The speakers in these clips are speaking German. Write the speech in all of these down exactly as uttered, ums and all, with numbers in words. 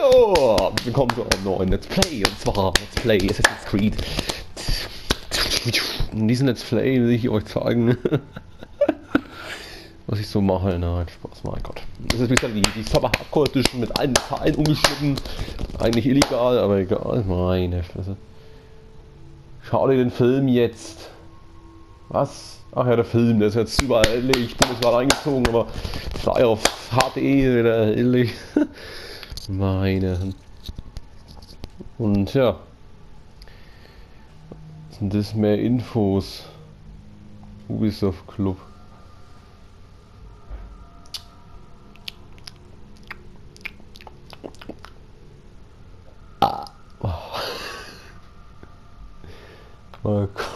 Hallo! Willkommen zu einem neuen Let's Play, und zwar Let's Play Assassin's Creed. In diesem Let's Play will ich euch zeigen, was ich so mache. Nein, Spaß, mein Gott. Das ist wieder die, die Super Hardcore Edition mit allen Teilen umgeschnitten. Eigentlich illegal, aber egal. Meine Fresse. Schau dir den Film jetzt. Was? Ach ja, der Film, der ist jetzt überall ähnlich. Ich bin jetzt mal reingezogen, aber frei auf H D oder ähnlich. Meine. Und ja. Sind das mehr Infos? Ubisoft Club. Ah. Oh. Oh Gott.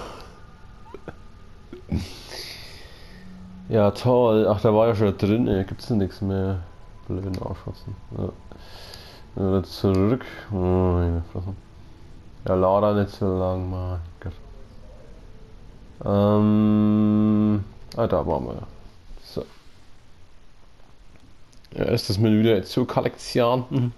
Ja, toll. Ach, da war ja schon drin. Ey. Gibt's denn nichts mehr? Blöden Ausschossen. Ja. Wieder zurück. Oh, meine Fresse. Ja, Laura nicht so lang, mein Gott. Ähm. Ah, da waren wir. So. Ja, ist das Menü der Ezio-Kollektion? Mhm.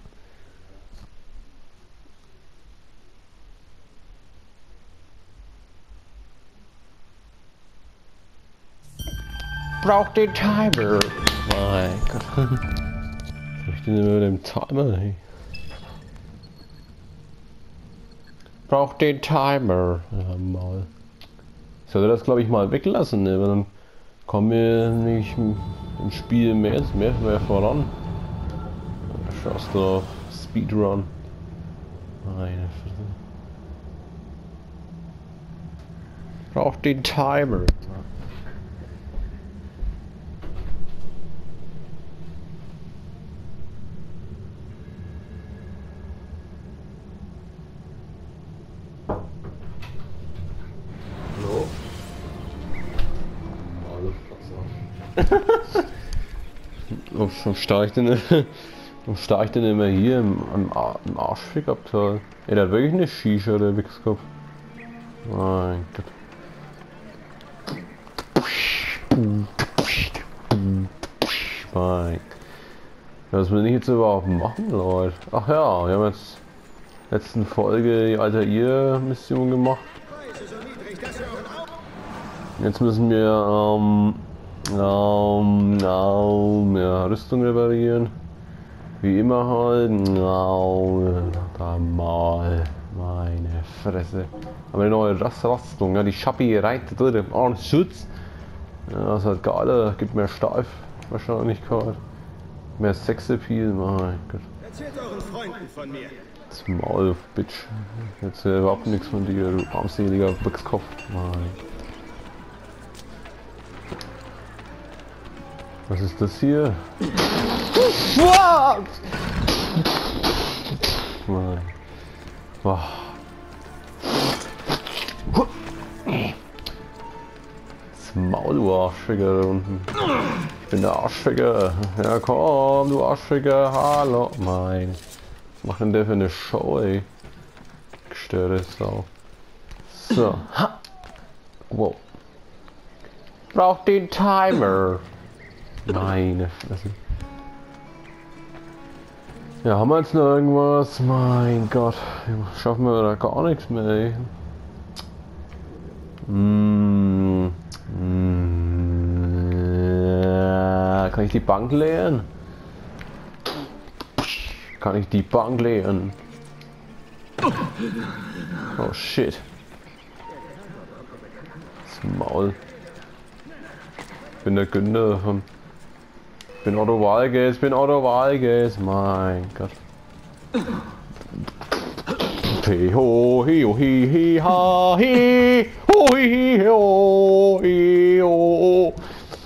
Braucht den Timer. Mein Gott. Was ich denn immer mit dem Timer? Hey? Braucht den Timer. Ja, mal. Ich sollte das, glaube ich, mal weglassen, ne? Weil dann kommen wir nicht im Spiel mehr, mehr, mehr voran. Schaust du auf Speedrun. Meine Fresse. Braucht den Timer. Warum stehe ich denn, warum stehe ich denn immer hier im, im, im Arschfick-Abteil? Ey, der hat wirklich eine Shisha, der Wichskopf. Mein Gott. Mein. Was will ich jetzt überhaupt machen, Leute? Ach ja, wir haben jetzt letzten Folge die Altair-Mission gemacht. Jetzt müssen wir ähm, ähm, ähm, ja, Rüstung reparieren. Wie immer halt. Ähm, da mal. Meine Fresse. Aber eine neue Rüstung, ja, die Schappi reitet drin im Armschutz. Ja, das ist halt geil, gibt mehr Steif-Wahrscheinlichkeit. Mehr Sexappeal, mein Gott. Erzählt euren Freunden von mir. Das Maul, Bitch. Jetzt äh, überhaupt nichts von dir, du armseliger Wichskopf. Mein. Was ist das hier? What? Mann. Boah. Das Maul, du Arschficker da unten. Ich bin der Arschficker. Ja komm, du Arschficker. Hallo. Mein. Was macht denn der für eine Show, ey? Gestörte Sau. So. Ha. Wow. Braucht den Timer. Meine Fresse. Ja, haben wir jetzt noch irgendwas? Mein Gott, schaffen wir da gar nichts mehr, ey. Mm, mm, kann ich die Bank leeren? Kann ich die Bank leeren? Oh shit. Das Maul. Ich bin der Günther von... Ich bin Otto Walges, ich bin Otto Walges, mein Gott. He ho hi ho hi hi ha hi ho hi hi ho hi ho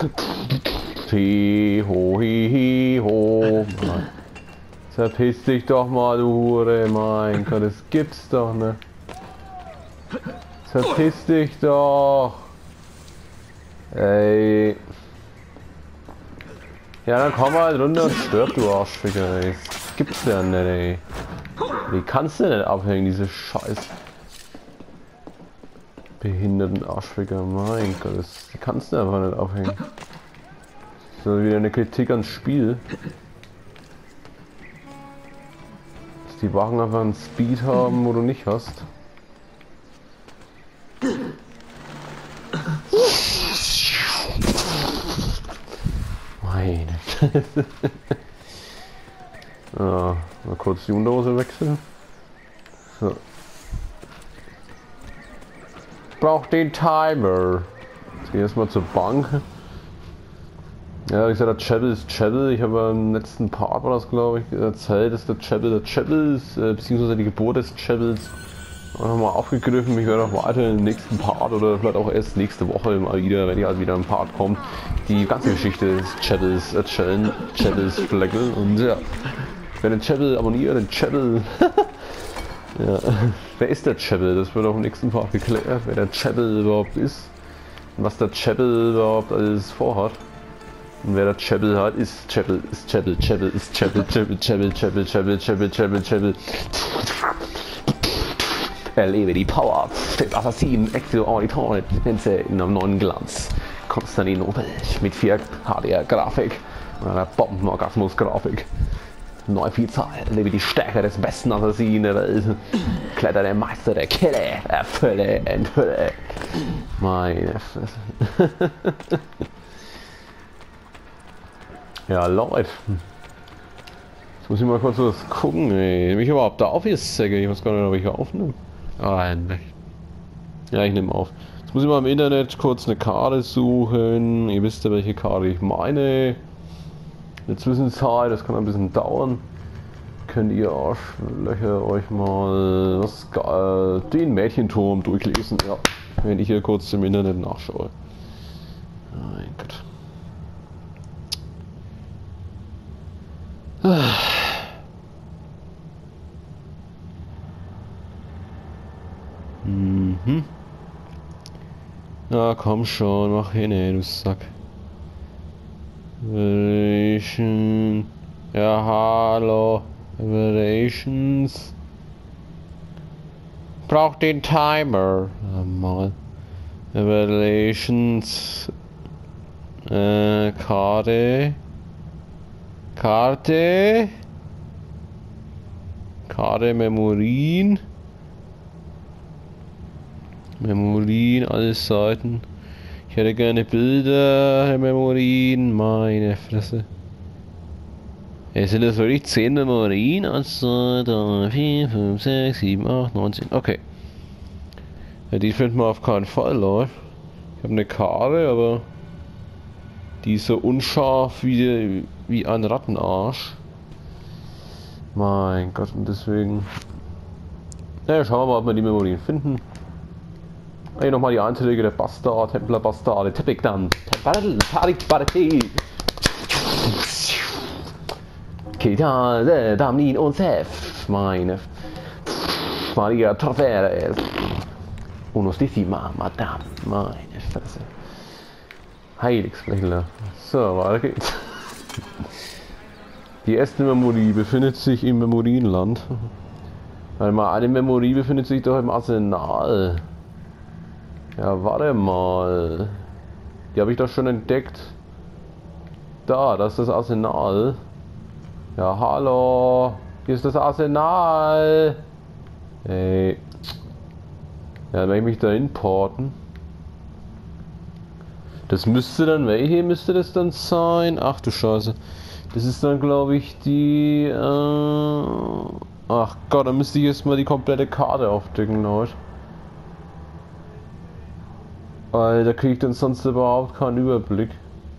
hi ho hi hi ho. Verpiss dich doch mal, du Hure, mein Gott, das gibt's doch ne. Verpiss dich doch. Ey. Ja, dann komm halt runter und stirb, du Arschficker, ey. Das gibt's ja nicht, ey. Wie kannst du denn abhängen, diese scheiß behinderten Arschficker? Mein Gott, das kannst du einfach nicht abhängen. Das ist wieder eine Kritik ans Spiel. die Wachen einfach einen Speed haben, wo du nicht hast. Meine Fresse. Ja, mal kurz die Unterhose wechseln. So. Ich brauch den Timer. Jetzt geh ich erstmal zur Bank. Ja, ich sag, der Chapel ist Chapel. Ich habe im letzten Part, war das glaube ich, erzählt, dass der Chapel der Chapel ist, äh, beziehungsweise die Geburt des Chapels. Nochmal aufgegriffen. Ich werde auch weiter im nächsten Part oder vielleicht auch erst nächste Woche mal wieder, wenn die halt wieder ein Part kommt, die ganze Geschichte des Chapels erzählen. Chapels Flagel. Und ja, wer den Chapel abonniert, den Chapel. Ja, wer ist der Chapel? Das wird auch im nächsten Part geklärt, wer der Chapel überhaupt ist. Und was der Chapel überhaupt alles vorhat. Und wer der Chapel hat, ist Chapel, ist Chapel, Chapel, ist Chapel, Chapel, Chapel, Chapel, Chapel, Chapel, Chapel, Chapel. Erlebe die Power des Assassinen Exo Auditoren in einem neuen Glanz. Konstantinopel mit vier H D R-Grafik und einer Bombenorgasmus-Grafik. Neue Vielzahl, erlebe die Stärke des besten Assassinen der Welt. Kletter der Meister der Kille, erfülle, enthülle. Meine Fresse. Ja, Leute. Jetzt muss ich mal kurz was gucken, ey. Nehme ich überhaupt da auf jetzt, Säcke? Ich weiß gar nicht, ob ich hier aufnehme. Ah, nicht. Ja, ich nehme auf. Jetzt muss ich mal im Internet kurz eine Karte suchen. Ihr wisst ja, welche Karte ich meine. In der Zwischenzeit, das kann ein bisschen dauern, könnt ihr Arschlöcher euch mal was, äh, den Mädchenturm durchlesen, ja, wenn ich hier kurz im Internet nachschaue. Mein Gott. Ah. Mhm. Na komm schon, mach hin, ey, du Sack. Evaluation. Ja, hallo. Evaluations. Braucht den Timer. Ja, mal. Evaluations. Äh, Karte. Karte. Karte, Memorien. Memorien, alle Seiten. Ich hätte gerne Bilder, Memorien, meine Fresse. Ja, sind das wirklich zehn Memorien? eins, zwei, drei, vier, fünf, sechs, sieben, acht, neun, zehn. Okay. Ja, die finden wir auf keinen Fall, Leute. Ich habe eine Karte, aber die ist so unscharf wie, wie ein Rattenarsch. Mein Gott, und deswegen. Ja, schauen wir mal, ob wir die Memorien finden. Hier nochmal die Einträge der Bastard, Templer Bastard, Teppich dann. Kita, Damnin und Sef. Meine. Maria Trofere. Unostissima, Madame. Meine Fresse. Heiligsflächler. So, weiter geht's. Die erste Memorie befindet sich im Memorienland. Weil mal eine Memorie befindet sich doch im Arsenal. Ja, warte mal. Die habe ich doch schon entdeckt. Da, das ist das Arsenal. Ja, hallo. Hier ist das Arsenal. Ey. Ja, dann werde ich mich da importen. Das müsste dann, welche müsste das dann sein? Ach du Scheiße. Das ist dann, glaube ich, die... Äh, ach Gott, dann müsste ich jetzt mal die komplette Karte aufdecken, Leute. Weil da kriege ich dann sonst überhaupt keinen Überblick.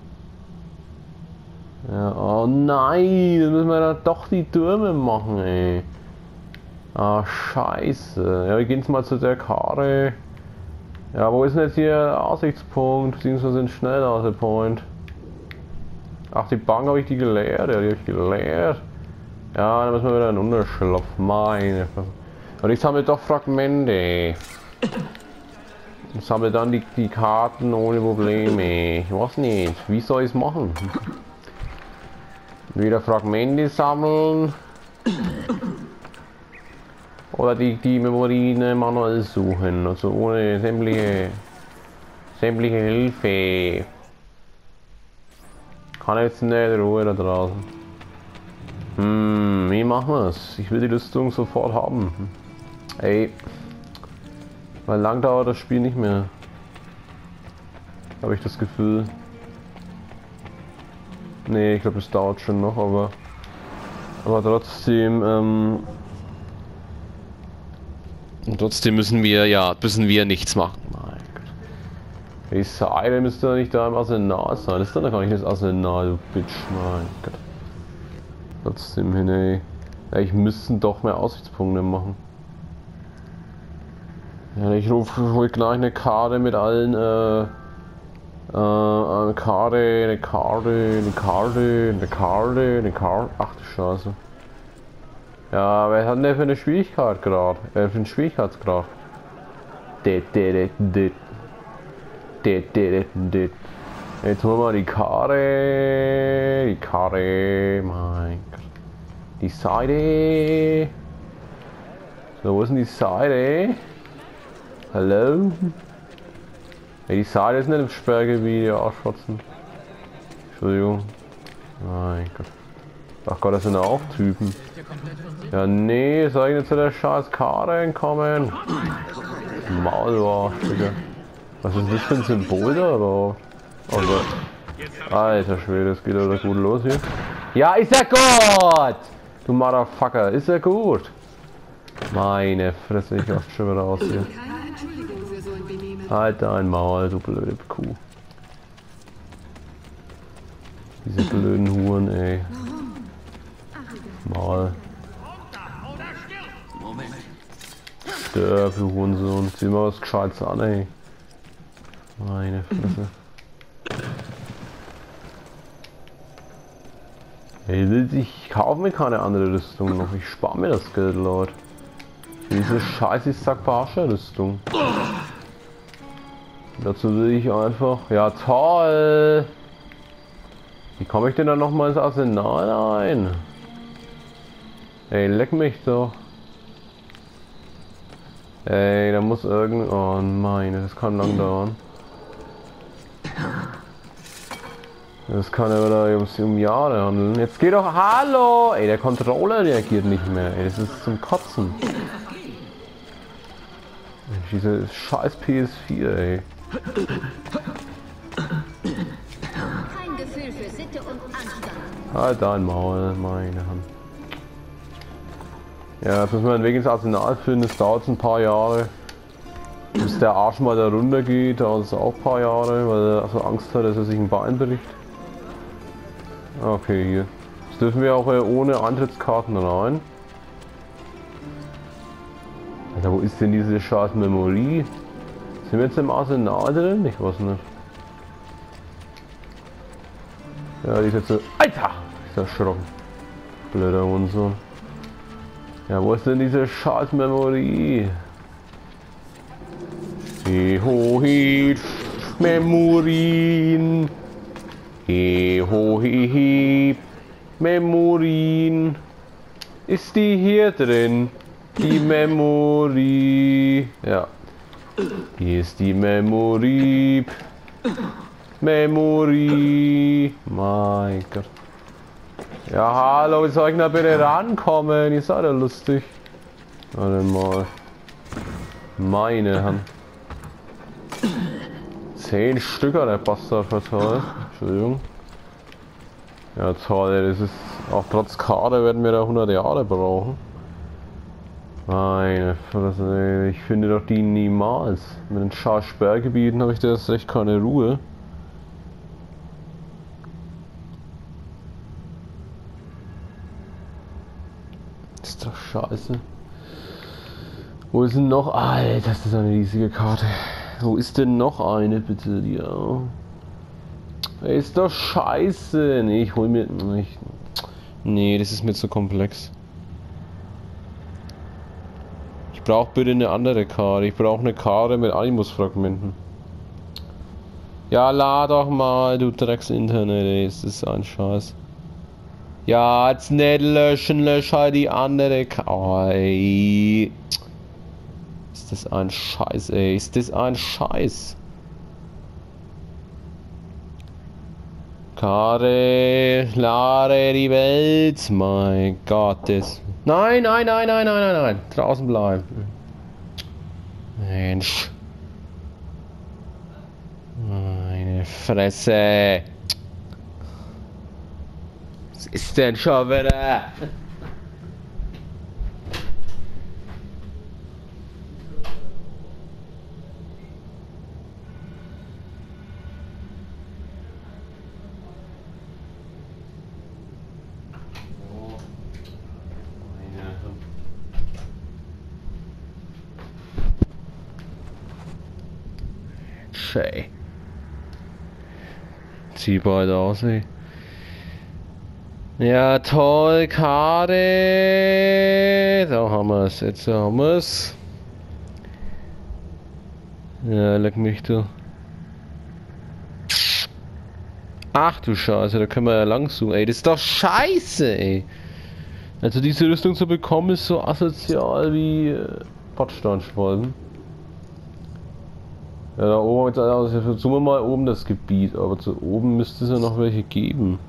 Ja, oh nein, dann müssen wir dann doch die Türme machen, ey. Ah, scheiße. Ja, wir gehen jetzt mal zu der Karte. Ja, wo ist denn jetzt hier der Aussichtspunkt, beziehungsweise ein Schnellausepoint? Ach, die Bank habe ich die geleert, ja, die habe ich geleert. Ja, dann müssen wir wieder einen Unterschlupf, meine. Und ich sammle doch Fragmente. Ich sammle dann die, die Karten ohne Probleme. Ich weiß nicht, wie soll ich es machen? Wieder Fragmente sammeln. Oder die, die Memorien manuell suchen, also ohne sämtliche, sämtliche Hilfe. Kann jetzt nicht Ruhe da draußen. Hm, wie machen wir's. Ich will die Rüstung sofort haben. Ey. Weil lang dauert das Spiel nicht mehr. Habe ich das Gefühl. Nee, ich glaube, das dauert schon noch, aber. Aber trotzdem, ähm. Und trotzdem müssen wir, ja, müssen wir nichts machen. Mein Gott. Die Seile müsste doch nicht da im Arsenal sein. Das ist doch gar nicht das Arsenal, du Bitch. Mein Gott. Trotzdem hin, ey. Ja, ich müsste doch mehr Aussichtspunkte machen. Ja, ich rufe hol gleich eine Karte mit allen, äh. Äh, eine Karte, eine Karte, eine Karte, eine Karte, eine Karte. Ach du Scheiße. Ja, was hat denn der für eine Schwierigkeit gerade? Äh, für einen Schwierigkeitsgrad? Det, det, det, det, det, det. Jetzt holen wir die Karte, die Karte, mein Gott. Die Seite. So, wo ist denn die Seite? Hallo? Hey, die Seite ist nicht im Sperrgebiet, ihr Arschfotzen. Entschuldigung. Mein Gott. Ach Gott, das sind auch Typen. Ja, nee, soll ich nicht zu der scheiß Karte kommen? Maul, du Arsch, Digga. Was ist das für ein Symbol da, oder? Oh Gott. Alter Schwede, das geht aber gut los hier. Ja, ist ja gut! Du Motherfucker, ist ja gut! Meine Fresse, ich raste schon wieder aus hier. Halt dein Maul, du blöde Kuh. Diese blöden Huren, ey. Maul. Stirb, du Hurensohn. Zieh mal was Gescheites an, ey. Meine Fresse. Ey, ich kaufe mir keine andere Rüstung noch. Ich spare mir das Geld, Leute. Diese scheiße Sakbasha-Rüstung. Dazu will ich einfach... Ja, toll! Wie komme ich denn dann nochmal ins Arsenal ein? Ey, leck mich doch. Ey, da muss irgend... Oh meine, das kann lang dauern. Das kann aber da um Jahre handeln. Jetzt geht doch... Hallo! Ey, der Controller reagiert nicht mehr. Ey, das ist zum Kotzen. Diese scheiß P S vier, ey. Kein Gefühl für Sitte und Anstand. Halt dein Maul, meine Hand. Ja, jetzt müssen wir einen Weg ins Arsenal finden, das dauert ein paar Jahre. Bis der Arsch mal da runter geht, dauert es auch ein paar Jahre, weil er so Angst hat, dass er sich ein Bein bricht. Okay, hier. Jetzt dürfen wir auch ohne Eintrittskarten rein. Alter, wo ist denn diese scheiß Memory? Sind wir jetzt im Arsenal drin? Ich weiß nicht. Ja, die ist jetzt so... Alter! Ist erschrocken. Blöder Hurensohn. Ja, wo ist denn diese scheiß Memory? Hehohit Memorien. Hehohit Memorien. Ist die hier drin? Die Memory. Ja. Hier ist die Memory. Memory. Mein Gott. Ja, hallo, wie soll ich da bitte rankommen? Ihr seid ja lustig. Warte mal. Meine Hand. Zehn Stücker der Bastard verteilt. Entschuldigung. Ja toll, das ist auch trotz Karte werden wir da hundert Jahre brauchen. Meine Fresse, ich finde doch die niemals. Mit den scheiß Sperrgebieten habe ich da echt keine Ruhe. Ist doch scheiße. Wo ist denn noch? Alter, das ist eine riesige Karte. Wo ist denn noch eine, bitte? Ja. Ist doch scheiße. Nee, ich hol mir nicht. Nee, das ist mir zu komplex. Ich brauche bitte eine andere Karte. Ich brauche eine Karte mit Animus-Fragmenten. Ja, lad doch mal, du Drecks-Internet, ey. Ist das ein Scheiß. Ja, jetzt nicht löschen, lösch halt die andere Karte. Oh, ey. Ist das ein Scheiß, ey. Ist das ein Scheiß. Kare, lade die Welt, mein Gott, das... Nein, nein, nein, nein, nein, nein, nein, draußen bleiben. Mensch. Meine Fresse. Was ist denn schon wieder? Schei. Sieht bald aus, ey. Ja, toll, Karte. Da haben wir es, jetzt haben wir es. Ja, leck mich du. Ach du Scheiße, da können wir ja lang suchen, ey. Das ist doch scheiße, ey. Also diese Rüstung zu bekommen ist so asozial wie äh, Pottsteinschwalben. Ja, da oben, jetzt also versuchen wir mal oben das Gebiet, aber zu oben müsste es ja noch welche geben.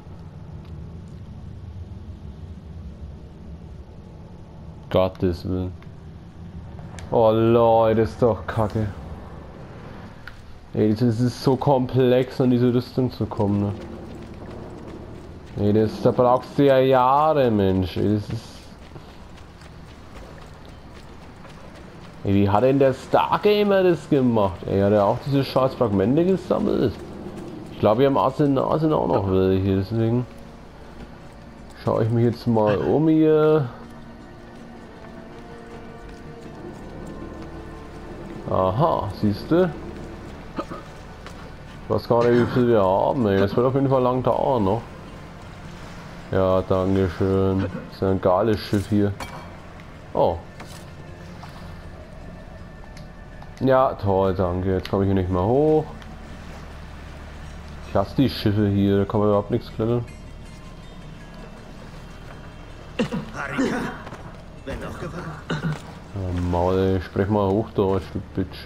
Gottes Willen. Oh Leute, das ist doch kacke. Ey, das ist so komplex, an diese Rüstung zu kommen, ne? Ey, das, da brauchst du ja Jahre, Mensch. Ey, das ist... Ey, wie hat denn der Stargamer das gemacht? Ey, hat er auch diese scheiß Fragmente gesammelt? Ich glaube, wir haben Arsenal sind auch noch welche, deswegen schaue ich mich jetzt mal um hier. Aha, siehst du? Ich weiß gar nicht, wie viel wir haben, ey. Das wird auf jeden Fall lang dauern noch. Ja, danke schön. Das ist ja ein geiles Schiff hier. Oh. Ja, toll, danke. Jetzt komme ich hier nicht mehr hoch. Ich hasse die Schiffe hier, da kann man überhaupt nichts klettern. Harika, wenn noch gefangen. Oh, Maul, ey. Sprech mal Hochdeutsch, du Bitch.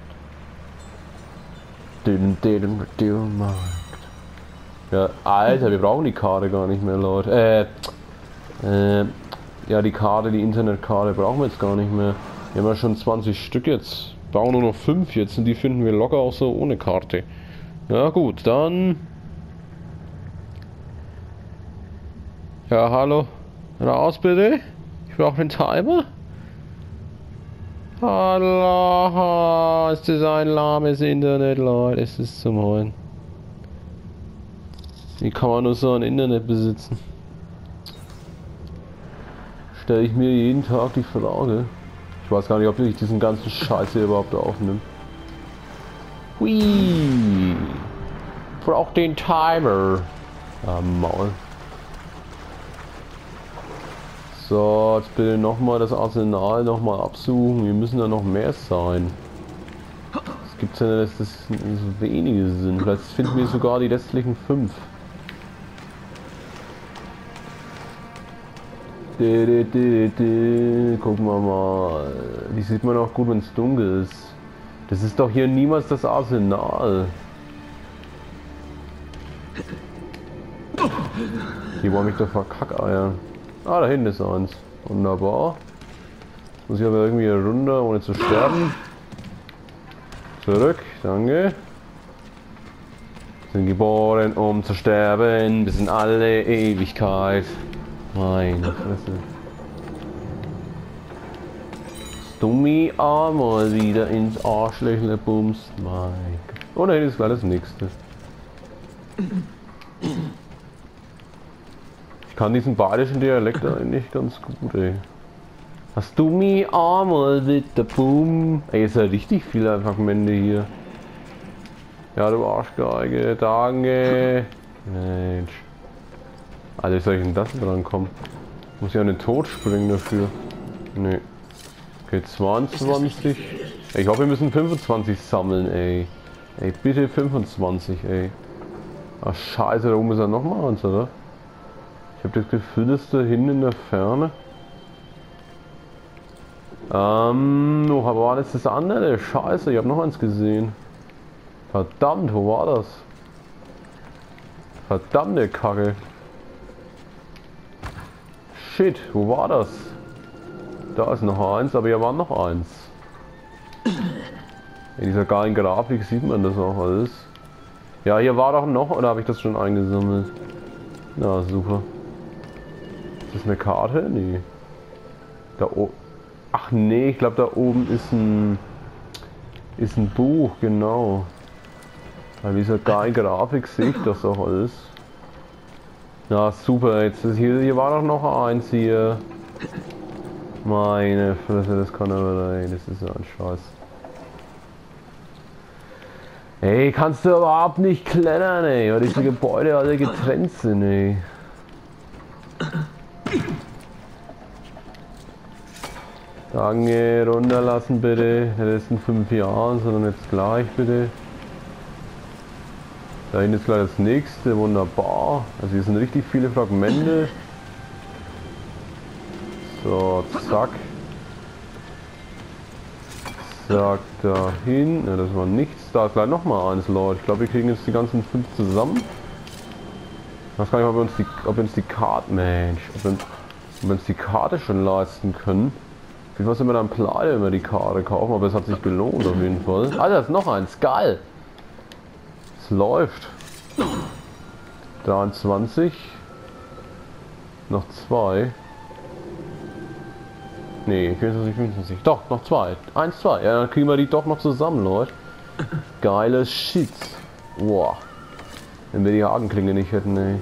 Ja, Alter, wir brauchen die Karte gar nicht mehr, Leute. Äh, äh, ja, die Karte, die Internetkarte brauchen wir jetzt gar nicht mehr. Wir haben ja schon zwanzig Stück jetzt. Brauchen nur noch fünf jetzt und die finden wir locker auch so ohne Karte. Ja gut, dann... Ja, hallo. Raus bitte. Ich brauche den Timer. Allah, ist das ein lahmes Internet, Leute. Es ist zum Heulen. Wie kann man nur so ein Internet besitzen? Stelle ich mir jeden Tag die Frage. Ich weiß gar nicht, ob ich diesen ganzen Scheiß hier überhaupt aufnehme. Hui! Braucht den Timer. Ah, Maul. So, jetzt bitte nochmal das Arsenal nochmal absuchen. Wir müssen da noch mehr sein. Es gibt ja nicht, dass das so wenige sind. Vielleicht finden wir sogar die restlichen fünf. Gucken wir mal. Die sieht man auch gut, wenn es dunkel ist. Das ist doch hier niemals das Arsenal. Die wollen mich doch verkackeiern. Ah, da hinten ist eins. Wunderbar. Muss ich aber irgendwie runter, ohne zu sterben. Zurück, danke. Sind geboren, um zu sterben, bis in alle Ewigkeit. Meine Fresse. Dummi einmal wieder ins Arschlöchle bumst. Mein Gott. Oh, da hinten ist gleich das nächste. Ich kann diesen badischen Dialekt eigentlich ganz gut, ey. Hast du mich einmal wieder boom? Ey, ist ja richtig viele Fragmente hier. Ja, du Arschgeige, danke. Mensch. Alter, wie soll ich denn das dran kommen? Muss ich an den Tod springen dafür? Nee. Okay, zweiundzwanzig. Ey, ich hoffe, wir müssen fünfundzwanzig sammeln, ey. Ey, bitte fünfundzwanzig, ey. Ach, scheiße, da oben ist ja nochmal eins, oder? Ich habe das Gefühl, dass da hinten in der Ferne... Ähm, wo war das das andere? Scheiße, ich habe noch eins gesehen. Verdammt, wo war das? Verdammte Kacke. Shit, wo war das? Da ist noch eins, aber hier war noch eins. In dieser geilen Grafik sieht man das auch alles. Ja, hier war doch noch, oder habe ich das schon eingesammelt? Na, super. Ist das eine Karte? Nee. Da oben. Ach nee, ich glaube da oben ist ein ist ein Buch, genau. Bei dieser geilen Grafik sehe ich das auch alles. Ja, super, jetzt ist hier, hier war doch noch eins hier. Meine Fresse, das kann aber sein, das ist so ein Scheiß. Ey, kannst du überhaupt nicht klettern, ey, weil diese Gebäude alle getrennt sind, ey. Danke, runterlassen bitte, das ist in fünf Jahren, sondern jetzt gleich bitte. Da hinten ist gleich das nächste, wunderbar. Also hier sind richtig viele Fragmente. So, zack. Zack, dahin. Ja, das war nichts. Da ist gleich nochmal eins, Leute. Ich glaube, wir kriegen jetzt die ganzen fünf zusammen. Ich weiß gar nicht, ob wir uns die, ob wir uns die Karte, Mensch, ob wir, ob wir uns die Karte schon leisten können. Wie viel sind wir dann pleite, wenn wir die Karte kaufen, aber es hat sich gelohnt auf jeden Fall. Alter, da ist noch eins, geil! Es läuft. dreiundzwanzig. Noch zwei. Nee, vierundzwanzig, fünfundzwanzig. Doch, noch zwei. Eins, zwei. Ja, dann kriegen wir die doch noch zusammen, Leute. Geiles Shit. Boah. Wenn wir die Hakenklinge nicht hätten, ey.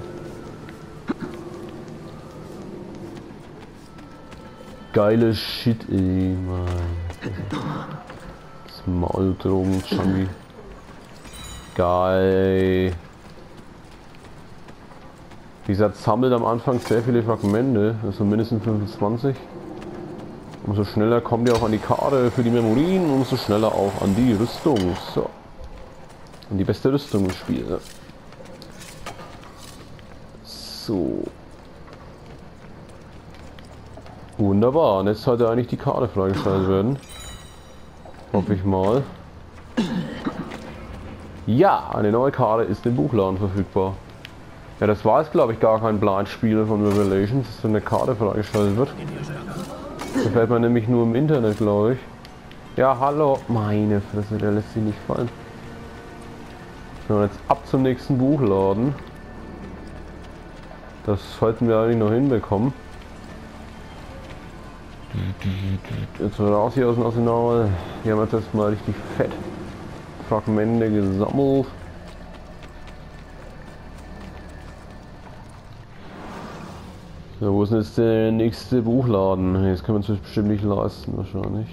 Geiles Shit, ey, Mann. Das Mauldrogen, Chummy. Geil. Wie gesagt, sammelt am Anfang sehr viele Fragmente, also mindestens fünfundzwanzig. Umso schneller kommt ihr auch an die Karte für die Memorien, umso schneller auch an die Rüstung. So. An die beste Rüstung im Spiel. So. Wunderbar, und jetzt sollte eigentlich die Karte freigeschaltet werden. Hoffe ich mal. Ja, eine neue Karte ist im Buchladen verfügbar. Ja, das war jetzt glaube ich gar kein Blindspiel von Revelations, dass so eine Karte freigeschaltet wird. Das fällt man nämlich nur im Internet, glaube ich. Ja, hallo. Meine Fresse, der lässt sich nicht fallen. So, jetzt ab zum nächsten Buchladen. Das sollten wir eigentlich noch hinbekommen. Jetzt raus hier aus dem Arsenal. Hier haben wir jetzt erstmal richtig fett Fragmente gesammelt. So, wo ist denn jetzt der nächste Buchladen? Jetzt können wir uns das bestimmt nicht leisten, wahrscheinlich.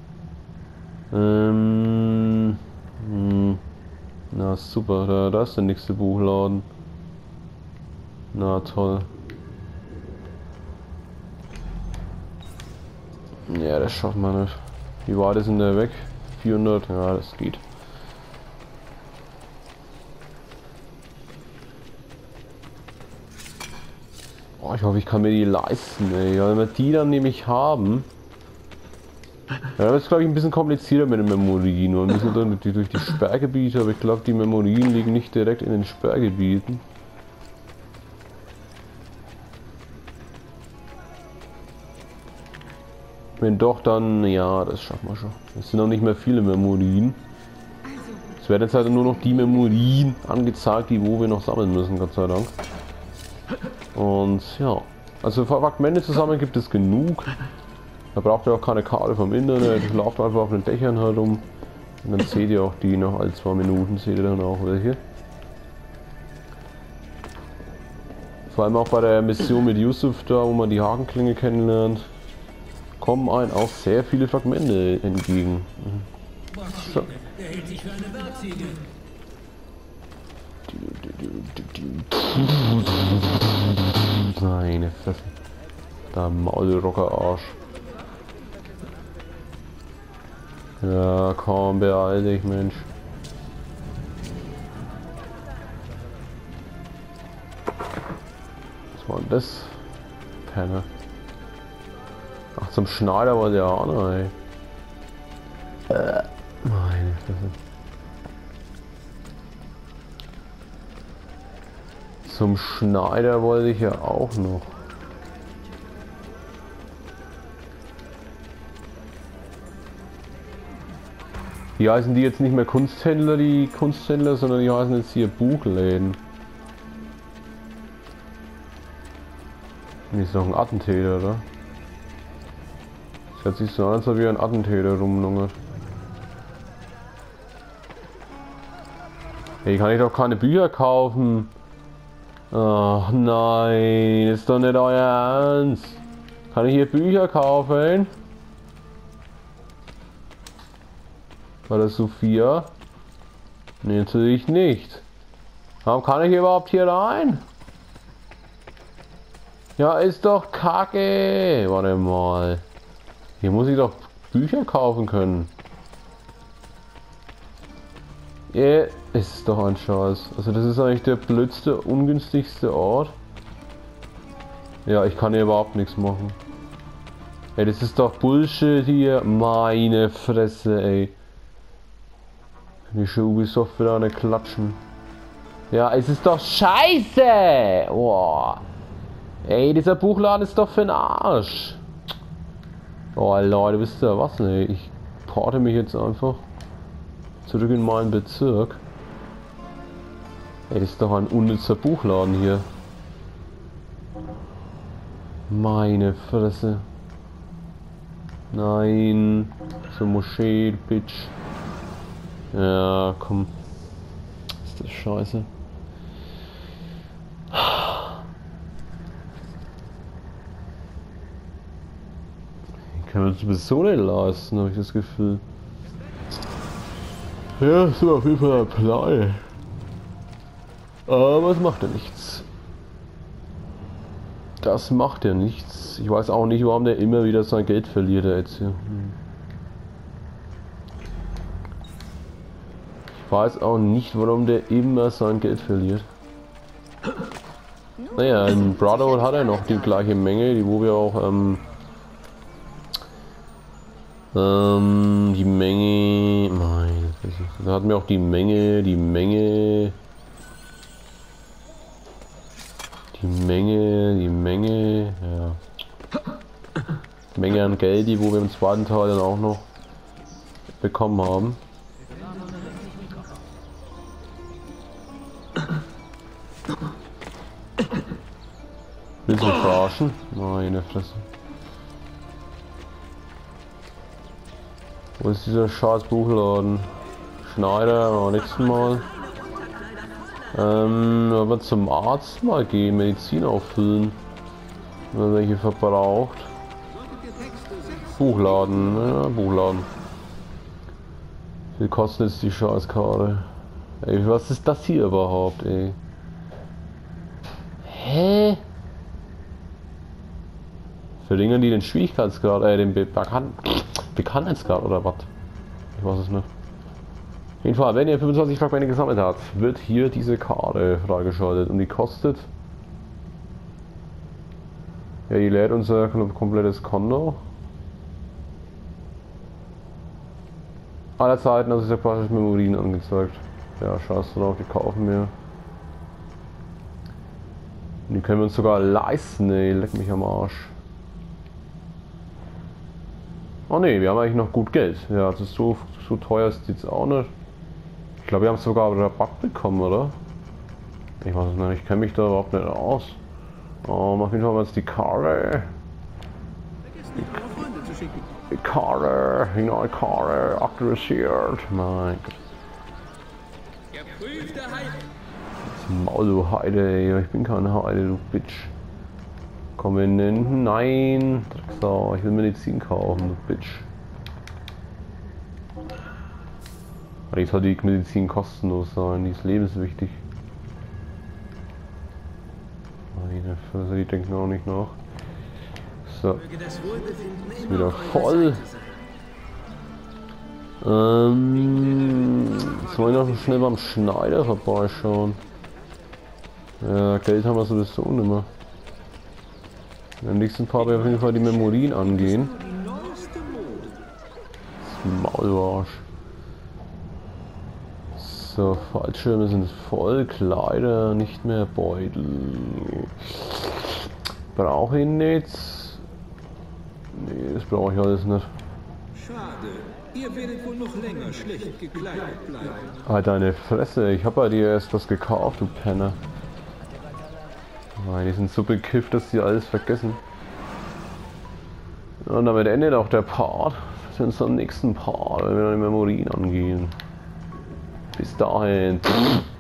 Ähm, hm. Na super, da, da ist der nächste Buchladen. Na toll. Ja, das schaffen wir nicht. Wie weit ist denn der weg? vierhundert? Ja, das geht. Oh, ich hoffe, ich kann mir die leisten, ey. Ja, wenn wir die dann nämlich haben. Ja, das ist glaube ich ein bisschen komplizierter mit den Memorien. Wir müssen dann durch die Sperrgebiete, aber ich glaube die Memorien liegen nicht direkt in den Sperrgebieten. Wenn doch, dann ja, das schaffen wir schon. Es sind noch nicht mehr viele Memorien. Es werden jetzt halt nur noch die Memorien angezeigt, die wo wir noch sammeln müssen, Gott sei Dank. Und ja, also Fragmente zusammen gibt es genug. Da braucht ihr auch keine Karte vom Internet, lauft einfach auf den Dächern herum. Und dann seht ihr auch die noch alle zwei Minuten, seht ihr dann auch welche. Vor allem auch bei der Mission mit Yusuf da, wo man die Hakenklinge kennenlernt, kommen einem auch sehr viele Fragmente entgegen. So. Meine Fresse. Da Maulrocker-Arsch. Ja, komm, beeil dich, Mensch. Was war denn das? Penner. Ach, zum Schneider wollte er auch noch, ey. Äh, meine Fresse. zum Schneider wollte ich ja auch noch. Die heißen die jetzt nicht mehr Kunsthändler, die Kunsthändler, sondern die heißen jetzt hier Buchläden. Das ist doch ein Attentäter, oder? Das hört sich so an, als ob hier ein Attentäter rumlungert. Hey, kann ich doch keine Bücher kaufen? Ach nein, ist doch nicht euer Ernst. Kann ich hier Bücher kaufen? War das Sophia? Nee, natürlich nicht. Warum kann ich überhaupt hier rein? Ja, ist doch kacke. Warte mal. Hier muss ich doch Bücher kaufen können. Ja, yeah, ist doch ein Scheiß. Also das ist eigentlich der blödste, ungünstigste Ort. Ja, ich kann hier überhaupt nichts machen. Ey, das ist doch Bullshit hier. Meine Fresse, ey. Kann ich schon Ubisoft wieder eine klatschen. Ja, es ist doch scheiße. Boah. Ey, dieser Buchladen ist doch für den Arsch. Oh Leute, wisst ihr was? Ne? Ich porte mich jetzt einfach zurück in meinen Bezirk. Ey, das ist doch ein unnützer Buchladen hier. Meine Fresse. Nein. So Moschee, Bitch. Ja, komm. Ist das scheiße. Ich kann mir das sowieso nicht leisten, habe ich das Gefühl. Ja, ist auf jeden Fall ein Plan. Aber es macht ja nichts. Das macht ja nichts. Ich weiß auch nicht, warum der immer wieder sein Geld verliert, der jetzt hier. Hm. Ich weiß auch nicht, warum der immer sein Geld verliert. Naja, in Brotherhood hat er noch die gleiche Menge, die wo wir auch ähm, ähm, die Menge, mein, da hatten wir auch die Menge, die Menge, die Menge, die Menge, ja, Menge an Geld, die wo wir im zweiten Teil dann auch noch bekommen haben. Willst du mich verarschen? Meine Fresse. Wo ist dieser scheiß Buchladen? Schneider, aber nächsten Mal. Ähm, aber zum Arzt mal gehen, Medizin auffüllen. Wenn man welche verbraucht. Buchladen, ja, Buchladen. Wie viel kostet jetzt die Scheißkarte? Ey, was ist das hier überhaupt, ey? Hä? Verringern die den Schwierigkeitsgrad, äh, den Be Bekan Bekanntheitsgrad oder was? Ich weiß es nicht. Auf jeden Fall, wenn ihr fünfundzwanzig Fragmente gesammelt habt, wird hier diese Karte freigeschaltet und die kostet. Ja, die lädt unser komplettes Konto. Aller Zeiten, also ist ja praktisch Memorien angezeigt. Ja, scheiß drauf, die kaufen wir. Und die können wir uns sogar leisten, ey, leck mich am Arsch. Oh ne, wir haben eigentlich noch gut Geld. Ja, also so, so teuer ist jetzt auch nicht. Ich glaube, wir haben sogar Rabatt bekommen, oder? Ich weiß es nicht, ich kenne mich da überhaupt nicht aus. Oh, auf jeden Fall haben wir jetzt die Karte. Die Karte, die neue Karte, aktualisiert. Mein Gott. Maul, du Heide, ey. Ich bin keine Heide, du Bitch. Komm in den. Nein! Drecksau, ich will Medizin kaufen, du Bitch. Eigentlich soll die Medizin kostenlos sein, die ist lebenswichtig. Meine Fresse, die denken auch nicht nach. So. Ist wieder voll. Ähm. Jetzt wollen wir noch schnell beim Schneider vorbeischauen. Ja, Geld haben wir sowieso nicht mehr. Im nächsten Part werden wir auf jeden Fall die Memorien angehen. Das Maulwarsch. So, Fallschirme sind voll, Kleider nicht mehr, Beutel. Brauche ich nicht. Nee, das brauche ich alles nicht. Schade. Ihr werdet wohl noch länger schlecht gekleidet bleiben. Halt deine Fresse, ich hab bei dir erst was gekauft, du Penner. Nein, die sind so bekifft, dass sie alles vergessen. Und damit endet auch der Part. Wir sehen uns am nächsten Part, wenn wir dann die Memorien angehen. Bis dahin.